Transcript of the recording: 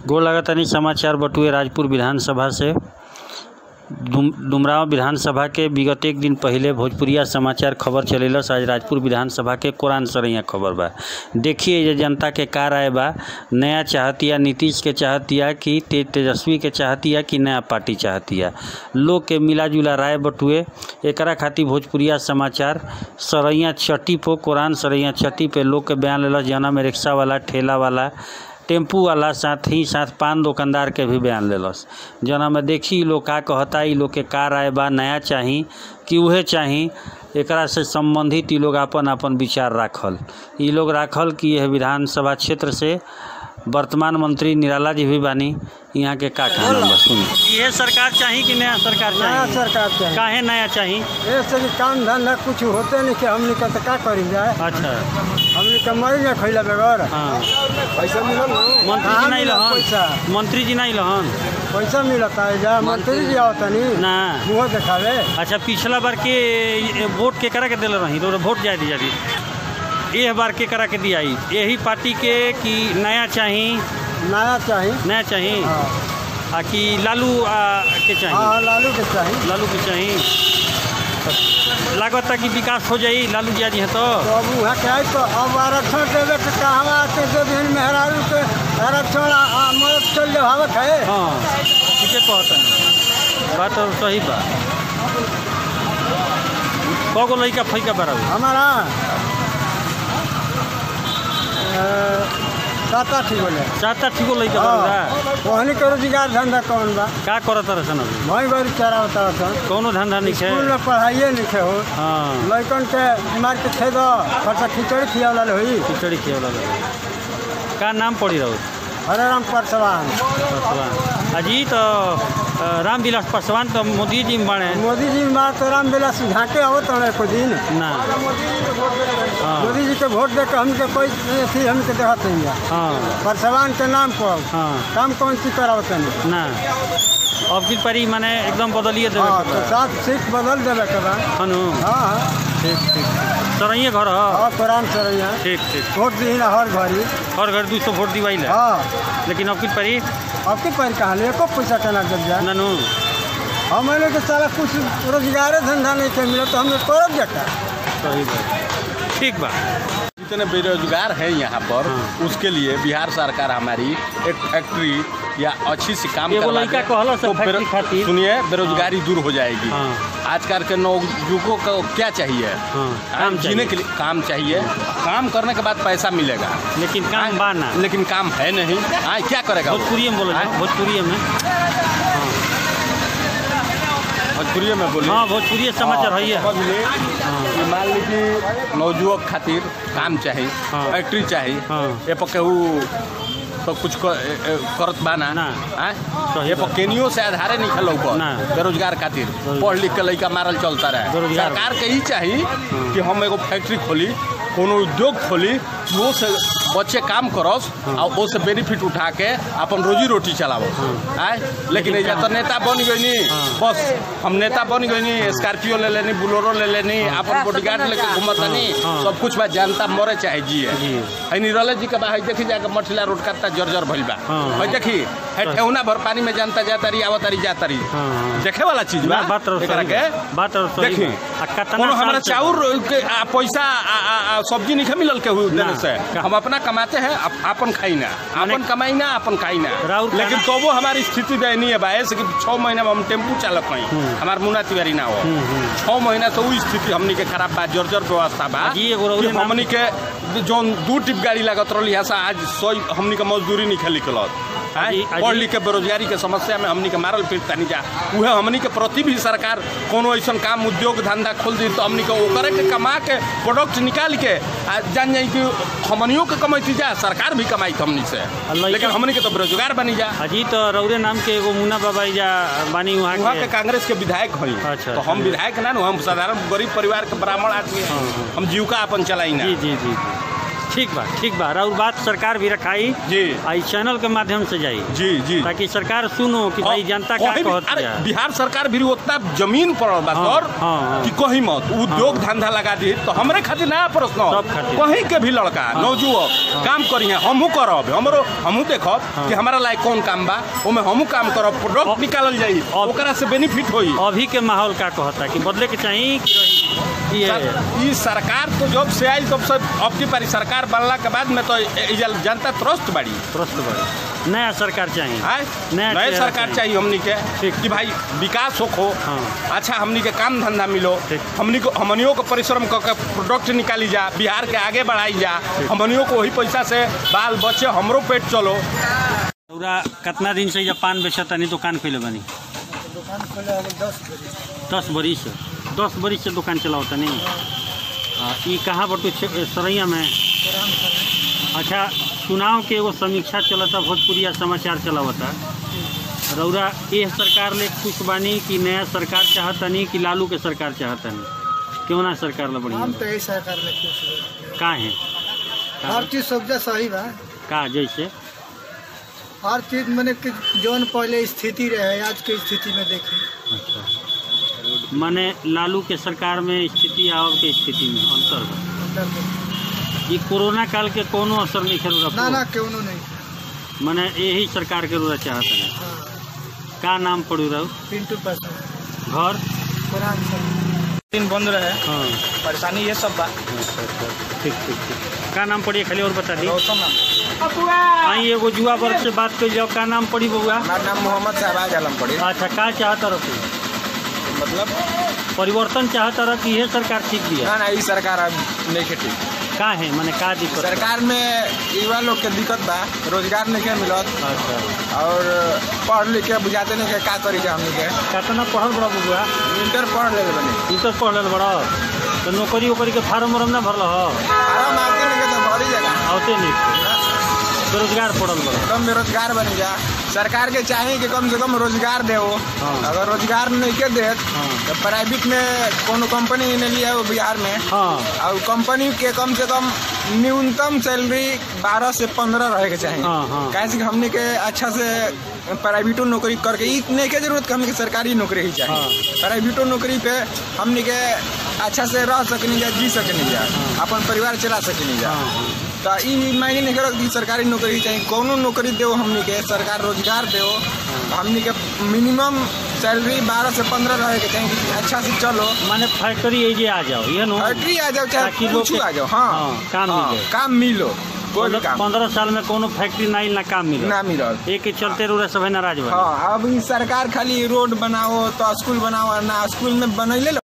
गोल लगातानी समाचार बटुए राजपुर विधानसभा से। डुमरांव विधानसभा के विगत एक दिन पहले भोजपुरिया समाचार खबर चलेलस। आज राजपुर विधानसभा के कुरान सरैया खबर बा। देखिए ये जनता के का राय बा। नया चाहतिया, नीतीश के चाहतिया कि तेजस्वी के चाहतिया कि नया पार्टी चाहतिया। लोग के मिला जुला राय बटुए। एकरा खातिर भोजपुरिया समाचार सरैया चट्टी पर, कुरान सरैया चट्टी पे लोग के बयान लेलस। जना में रिक्शा वाला, ठेला वाला, टेम्पू वाला, साथ ही साथ पान दुकानदार के भी बयान लेलस। जना में देखी लोग का कहता, ई लोग के का राय बा। नया चाही कि उहे चाही, एकरा से संबंधित ई लोग अपन अपन विचार राखल। ई लोग राखल कि यह विधानसभा क्षेत्र से वर्तमान मंत्री निराला जी भी बानी। यहाँ के का कहना बा सुनी। यह सरकार चाही कि नया सरकार चाही? नया सरकार चाही। काहे नया चाही? ऐसे कि काम धंधा कुछ होते नहीं कि हमने का तो का करी जाए। अच्छा, हमने का मरी ना खैला बगैर। हाँ, पैसा मिलल मंत्री जी नहीं लहन? पैसा मंत्री जी नहीं लहन? पैसा मिलता है जा मंत्री जी आवता नहीं ना मुँह देखावे। अच्छा, पिछला बार के वोट के करा के दिल रही तो वोट जाए दी जाती, यह बार के करा के दिया यही पार्टी के कि नया चाही? नया चाही। नया चाही। हाँ। कि लालू के चाही? हाँ, लालू के चाही। लालू के चाही। लागत कि विकास हो जाई लालू जी जी है तो अब वहाँ के आई तो अब आरक्षण देवे के कहवा के दे दिन मेहरारू के आरक्षण मदद चल जावत है। हाँ, ठीक है, कहता बात और सही बा। कगो लड़का फैका बड़ा हमारा 7-8 बोले। 7-8 गो लड़का बड़ा। वहनी के रोजगार धंधा कौन बा? का करत रसन अभी? भाई बारी चारा होता रसन। कौनो धंधा नहीं है? स्कूल में पढ़ाइए नहीं हो। हाँ, लड़कन के मार के खेद खर्चा खिचड़ी खियावला हुई। खिचड़ी खियावला का नाम पड़ी रहो? हरे राम पासवान। अजी तो रामविलास पासवान तो मोदी जी में बाड़े। मोदी जी मार तो रामविलास झाँके आवत रहे को दिन ना। मोदी जी के वोट दे के हमके कोई थी हमके देहत नहीं। हाँ, पासवान के नाम पर हाँ, काम कौन सी करावत नहीं ना। अब की परी माने एकदम बदलिए देवे। हाँ, तो 7 सीट बदल देवे के बाद। हनु। हाँ, ठीक ठीक। सरैया घर हाँ, कुरान सरैया। ठीक ठीक। वोट दी ना हर घड़ी। हर घर 200 वोट दिवाई ले। हाँ, लेकिन अब की परी आपके पर कहा एको पैसा केना जब जाए ननु। हमें तो सारा कुछ रोजगार धंधा नहीं के मिला तो हमें करब जाता। सही बात, ठीक बा। जितने बेरोजगार हैं यहाँ पर, हाँ, उसके लिए बिहार सरकार हमारी एक फैक्ट्री या अच्छी सी काम करवा दे तो सुनिए बेरोजगारी दूर हो जाएगी। हाँ, आजकल के नौजुवकों को क्या चाहिए? हाँ, काम जीने के लिए काम चाहिए। काम करने के बाद पैसा मिलेगा, लेकिन काम बाना, लेकिन काम है नहीं। क्या करेगा? भोजपुरी में बोलो, भोजपुरी में। भोजपुरी में बोलिए। हाँ, भोजपुरी समाचार है। मान लीजिए नौजुवक खातिर काम चाहिए, फैक्ट्री चाहिए। ये पर केहू तो कुछ करत बाना ना। ये पर केनियो से आधारे नहीं खेलो बेरोजगार खातिर पढ़ लिख के लड़का मारल चलता रहे। सरकार के ही चाहिए कि हम एगो फैक्ट्री खोली, कोनो उद्योग खोली, वो से बच्चे काम करस और वो से बेनिफिट उठा के अपन रोजी रोटी चलावो। लेकिन एजा तो नेता बन गई, बस हम नेता बन गई, स्कॉर्पियो ले लेनी, बुलोरो ले लेनी, अपन बॉडीगार्ड लेके घूमतनी, सब कुछ बा। जनता मरे चाहे जिए। निरला जी के बा देखी जाके मठिला रोड कत्ता जर्जर भइल बा। देखी ठेहुना भर पानी में जनता जाता रही, आवत रही, जाता रही। देखे वाला चीज बा। देखी हमारा चाउर के पैसा सब्जी नहीं मिलल के देने से हम अपना कमाते हैं, अपन खाई ना, अपन कमाई ना, अपन खाई ना। लेकिन तो वो हमारी स्थिति दयनीय बा। ऐसे कि 6 महीना में हम टेम्पू चालक हैं, हमार मुन्ना तिवारी ना हो। 6 महीना से वो स्थिति हमनी के खराब बा, जर्जर व्यवस्था बा। हमनी के जो 2 टिप गाड़ी लागत रही है आज 100 हमनी के मजदूरी नहीं निकलत। पढ़ लिख के बेरोजगारी के समस्या में हमनी के मारल पीड़ता नहीं जा। वह हमनी के प्रति भी सरकार कोनो ऐसा काम उद्योग धंधा खोल दी तो हमनी के ओकरे के कमा के प्रोडक्ट निकाल के जान जाए कि हमनियों के कमाई जा, सरकार भी कमाई हमनी से। लेकिन हमनी के तो बेरोजगार बनी जा। अजी तो रौरे नाम के एगो मुन्ना बाबा जा बानी, वहाँ के कांग्रेस के विधायक हई। अच्छा, तो हम विधायक ना, हम साधारण गरीब परिवार के ब्राह्मण आदमी, हम जीविका अपन चलाई ना। जी जी जी। ठीक बा और बात सरकार भी रखाई जी आई चैनल के माध्यम से जाई जी ताकि सरकार सुनो कि भाई जनता क्या कहती है। बिहार सरकार भी उतना जमीन पड़ल बा सर कि कहीं मत उद्योग धंधा लगा दी तो हमरे खातिर नया प्रश्न कहीं के भी लड़का नौजुवक काम करी है हमहू करब हमहू देखब कि हमारा लायक कौन काम बा ओमे हमहू काम करब प्रोडक्ट निकालल जाई ओकरा से बेनिफिट होई। अभी के माहौल का कहता कि बदले के चाहिए कि ये सरकार तो जब से आई तब से अब की पारी सरकार बनला के बाद में तो जनता त्रस्त बड़ी नया सरकार चाहिए नया सरकार चाहिए हमनी के कि भाई विकास हो अच्छा हमनी के काम धंधा मिलो हमनियों को परिश्रम करके प्रोडक्ट निकाली जा बिहार के आगे बढ़ाई जा हमनियों को वही पैसा से बाल बच्चे हमरो पेट चलो। कितना दिन से जब पान बेचत नहीं दुकान खोले बनी? दुकान खोले 10 बरिस से दुकान चलावता नहीं। ये कहाँ बटू सरैया में? अच्छा चुनाव के एगो समीक्षा चलता भोजपुरिया समाचार चलावता रौरा ये सरकार ले खुश बानी कि नया सरकार चाहता नहीं कि लालू के सरकार चाहता नहीं क्यों ना सरकार ला बढ़िया? हम तो यही सरकार ले खुश का है हर चीज सुविधा सही बा का जैसे हर चीज मैंने जौन पहले स्थिति रहे आज की स्थिति में देखी। अच्छा माने लालू के सरकार में स्थिति और के स्थिति में अंतर ये कोरोना काल के कोनो असर नहीं खेल रहा ना क्यों नहीं माने यही सरकार के रूरा चाहता है। का नाम पड़ू रहा पिंटू पासवान घर कुरान दिन बंद रहे परेशानी ये सब बा। ठीक का नाम पड़ी खाली और बता दी आई एगो जुआ वर्ग से बात कर जाओ का नाम पड़ी बउआ? हमारा नाम मोहम्मद शहबाज आलम पड़ी। अच्छा का चाहता रह मतलब परिवर्तन चाहता रह कि यह सरकार ठीक दिया? ना ये सरकार अब नहीं के ठीक का है माने का दिक्कत सरकार में युवा लोग के दिक्कत बा रोजगार नहीं के मिलत। अच्छा और पढ़ लिख के बुझाते नहीं के का करी के हमनी के कितना पढ़ल बड़ा बउआ? इंटर पढ़ ले बनी। इंटर पढ़ ले बड़ा तो नौकरी वोकरी के फार्म वार्म ना भरल आराम आते नहीं के तो भरी जगह आते नहीं बेरोजगार पड़ल बड़ा कम बेरोजगार बनी जा। सरकार के चाहिए कि कम से कम रोजगार दे अगर रोजगार नहीं के दे तो प्राइवेट में कोनो कंपनी ने लिया है बिहार में और कंपनी के कम से कम न्यूनतम सैलरी 12 से 15 रहे के चाहिए। कैसे हमने के अच्छा से प्राइवेटो नौकरी करके नहीं के जरूरत हमने के सरकारी नौकरी ही चाहिए। प्राइवेटो नौकरी पे हमने के अच्छा से रह सकनी जा जी सकनी जा अपन परिवार चला सकनी जा तो ये मायने नहीं करत कि सरकारी नौकरी चाहिए कोनो नौकरी दो हमने के सरकार रोजगार दो हमने के मिनिमम सैलरी 12 से 15 रहे के चाहिए अच्छा से चलो माने फैक्ट्री ये आ जाओ ये नो फैक्ट्री आ जाओ चाहे कुछ आ जाओ काम मिलो 15 साल में कोनो फैक्ट्री नहीं ना काम मिलल एक के चलते रोड सब नाराज बा। अब सरकार खाली रोड बनाओ तो स्कूल बनाओ ना स्कूल में बनैले